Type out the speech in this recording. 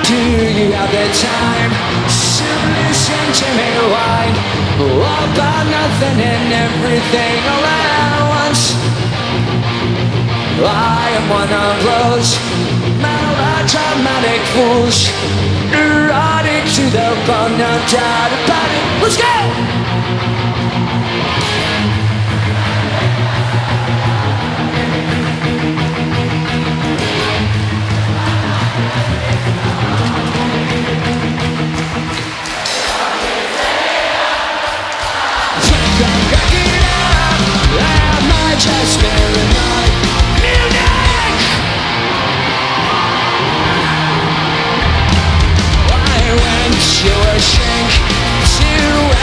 Do you have the time to listen to me whine about nothing and everything all at once? I am one of those melodramatic fools, neurotic to the bone, no doubt about it. Let's go! Just paranoid Munich. Why went you a shrink to